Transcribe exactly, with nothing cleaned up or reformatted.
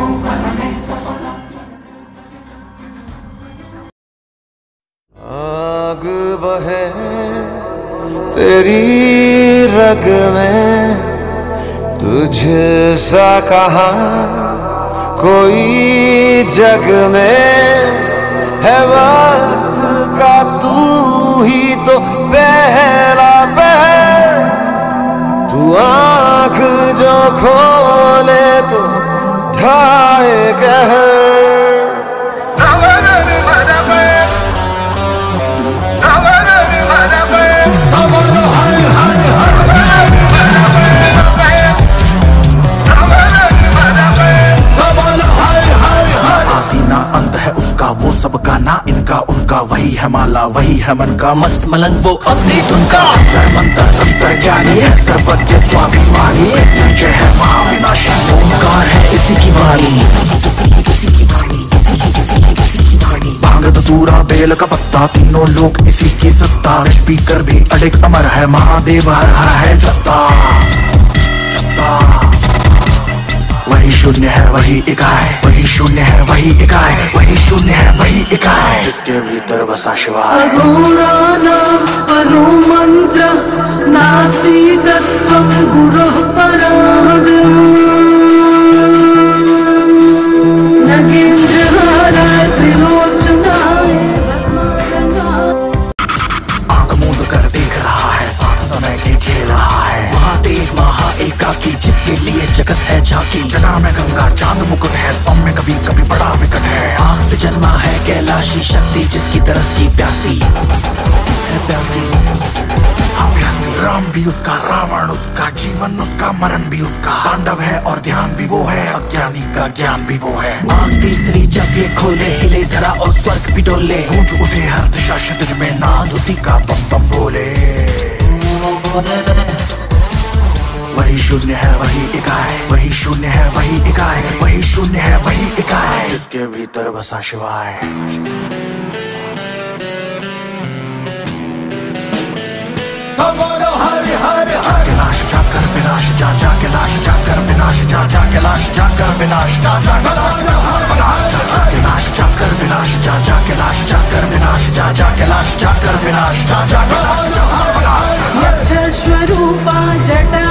आग बहे तेरी रग में, तुझसा कहाँ कोई जग में है। वक्त का तू ही तो पहला पहर, तू आँख जो खोले तो ढाए कहर। उसका वो सबका ना इनका उनका, वही है माला वही है मन का, मस्त मलंग वो अपनी धुन का। अंतर मंतर तंत्र ज्ञानी है सर्वज्ञ स्वाभिमानी, जय है महाविनाशी ओंकार है इसी की वाणी। भांग धतूरा बेल का पत्ता तीनों लोग इसी की सत्ता, स्पीकर भी अडिग अमर है महादेव हर हर है जत्ता जत्ता। वही शून्य है वही इकाई, वही शून्य है वही इकाई, वही शून्य है वही इकाई, जिसके भीतर बसा शिवाय। परो मंत्र नास्ति तत्त्वं गुरुः पराद्, नगेन्द्रहाराय त्रिलोचनाय भस्मागनाय। आंख मूंद कर देख रहा है साथ समय के खेल रहा है, महादेव महा एकाकी जिसके लिए जगत है झांकी। जना में गंगा चांद मुकुट है, सौम्य कभी कभी बड़ा विकट है। आग से जन्मा है कैलाशी शक्ति जिसकी तरस की प्यासी है प्यासी, हाँ प्यासी। राम भी उसका रावण उसका, जीवन उसका मरण भी उसका, तांडव है और ध्यान भी वो है, अज्ञानी का ज्ञान भी वो है। आंख तीसरी जब ये खोले हिले धरा और स्वर्ग भी डोले, गूंज उठे हर दिशा क्षितिज में नाद उसी का बम बम बोले। वही शून्य है वही इकाई, वही शून्य है वही इकाई, वही शून्य है वही इकाई, जिसके भीतर बसा शिवाय। जाके लाश जाकर विनाश जा, जाके लाश जाकर विनाश जा, जाके लाश जाकर विनाश जा, जाके लाश जाकर विनाश जा, जाके लाश जाकर विनाश जा, जाके लाश जाकर विनाश जा, जाके लाश जाकर विनाश। यच्च स्वरूपा जटा